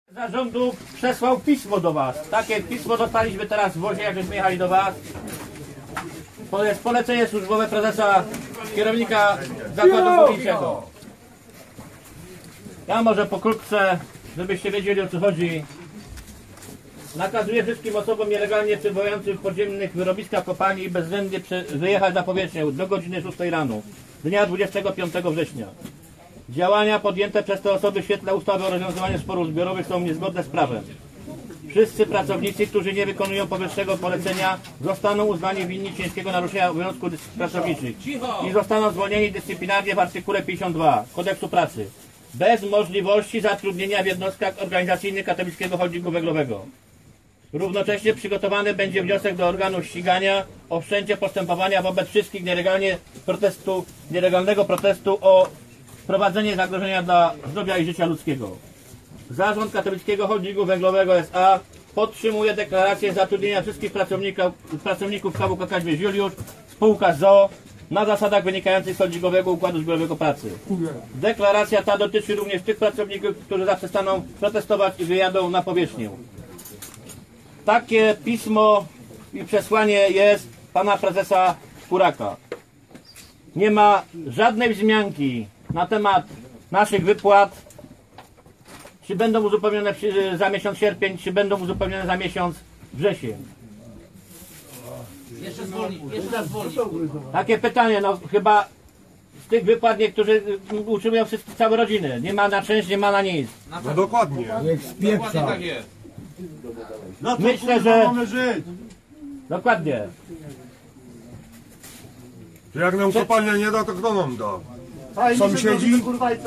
Zarządu przesłał pismo do was. Takie pismo dostaliśmy teraz w wozie, jak żeśmy jechali do was. To jest polecenie służbowe prezesa, kierownika zakładu górniczego. Ja może pokrótce, żebyście wiedzieli, o co chodzi. Nakazuję wszystkim osobom nielegalnie przebywającym w podziemnych wyrobiskach kopalni bezwzględnie wyjechać na powierzchnię do godziny 6 rano dnia 25 września. Działania podjęte przez te osoby w świetle ustawy o rozwiązywaniu sporów zbiorowych są niezgodne z prawem. Wszyscy pracownicy, którzy nie wykonują powyższego polecenia, zostaną uznani winni ciężkiego naruszenia obowiązków pracowniczych i zostaną zwolnieni dyscyplinarnie w artykule 52 Kodeksu Pracy, bez możliwości zatrudnienia w jednostkach organizacyjnych Katowickiego Holdingu Węglowego. Równocześnie przygotowany będzie wniosek do organu ścigania o wszczęcie postępowania wobec wszystkich nielegalnego protestu o wprowadzenie zagrożenia dla zdrowia i życia ludzkiego. Zarząd Katowickiego Holdingu Węglowego S.A. podtrzymuje deklarację zatrudnienia wszystkich pracowników KWK Kazimierz Juliusz, spółka z.o.o. na zasadach wynikających z holdingowego układu zbiorowego pracy. Deklaracja ta dotyczy również tych pracowników, którzy zaprzestaną protestować i wyjadą na powierzchnię. Takie pismo i przesłanie jest pana prezesa Kuraka. Nie ma żadnej wzmianki na temat naszych wypłat, czy będą uzupełnione za miesiąc sierpień, czy będą uzupełnione za miesiąc wrzesień. Jeszcze zwolni. Takie pytanie, no chyba z tych wypłat niektórzy utrzymują całe rodziny. Nie ma na czynsz, nie ma na nic. No dokładnie. Dokładnie tak jest. Myślę, że... Dokładnie. Jak nam kopalnia nie da, to kto nam da? Sąsiedzi?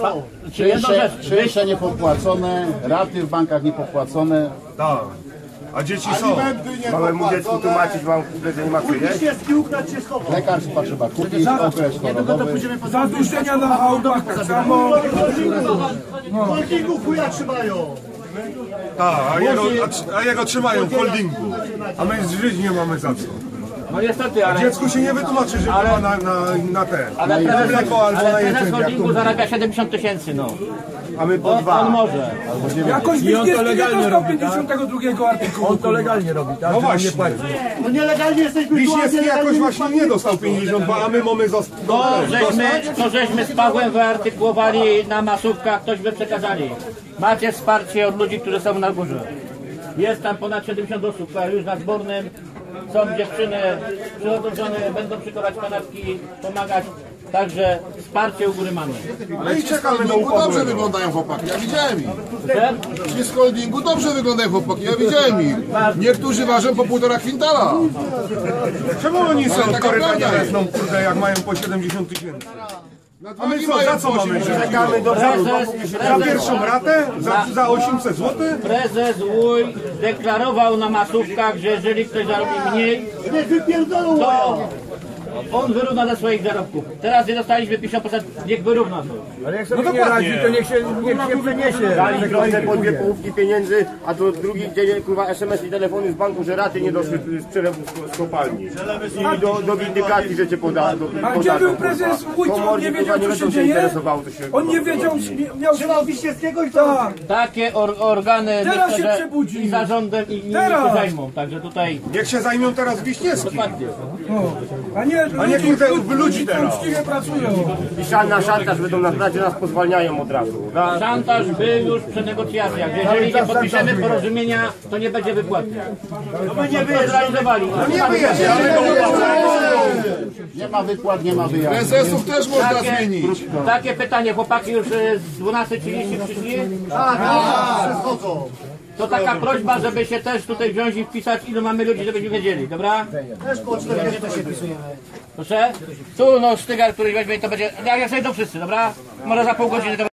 Czynsze niepopłacone, raty w bankach niepopłacone. Tak. A dzieci są. Małemu dziecku tłumaczyć, mam że nie ma co jeść? Lekarstwa trzeba kupić, okres chorobowy. Zadłużenia na autach tak samo. Holdingów chuja trzymają. Tak, a jego trzymają w holdingu. A my żyć nie mamy za co. No niestety, ale... Dziecku się nie wytłumaczy, że ma na ten. Ale na mleko albo na prezes jedzenie. holdingu zarabia 70 000, no. A my po dwa. On może. Jakoś Wiśniewski nie dostał 52 artykułu. On to legalnie robi, tak? No właśnie. No nielegalnie jesteśmy Wiśniewski jakoś właśnie nie dostał 52, a my mamy To żeśmy z Pawłem wyartykułowali na masówkach, ktoś by przekazali. Macie wsparcie od ludzi, którzy są na górze. Jest tam ponad 70 osób, które już na Zbornym. Są dziewczyny, przychodzą żony, będą szykować kanapki, pomagać. Także wsparcie u góry mamy. No i czekamy do Dobrze upadłego. wyglądają chłopaki, ja widziałem ich. Proszę? Ci z holdingu dobrze wyglądają chłopaki, ja widziałem ich. Niektórzy ważą po 1,5 kwintala. Czemu oni są w taka korytach prawda jest. wezmą, kurde, jak mają po 70 000? A my co, mają za co mamy żyć? Czekamy do Za pierwszą ratę? Za 800 zł? Prezes Łuj deklarował na masówkach, że jeżeli ktoś zarobi mniej, Nie wypierdolą to on wyrówna ze swoich zarobków. Teraz nie dostaliśmy 50%, niech wyrówna to. No dokładnie. Niech się przeniesie. Dali drobne po 2 połówki pieniędzy, a to drugi dzień kurwa SMS i telefony z banku, że raty nie doszły z przelewu z kopalni. I do windykacji, że cię podadzą. A gdzie był prezes Wójt, on nie wiedział, co się dzieje? On nie wiedział, miał... Trzymał Wiśniewskiego i to... Takie organy Teraz myślę, się że przebudzi. i zarządem i nimi Teraz. się zajmą. Także tutaj Niech się zajmią teraz Wiśniewski. dokładnie. A nie kurde, ludzi teraz. uczciwie pracują. I na szantaż będą nas brać, że nas pozwalniają od razu. Szantaż był już przy negocjacjach. Jeżeli nie podpiszemy porozumienia, to nie będzie wypłaty. No my nie zrealizowali. Nie wyjedzie, ale Nie ma wypłat, nie ma wyjazdu. Prezesów też można zmienić. Takie pytanie, chłopaki już z 12:30 przyszli? Przychodzą. To taka prośba, żeby się też tutaj wziąć i wpisać, ilu mamy ludzi, żebyśmy wiedzieli, dobra? Też po 40 się pisujemy. Proszę? Tu no sztygar, który weźmie, to będzie, jak zejdą wszyscy, dobra? Może za pół godziny to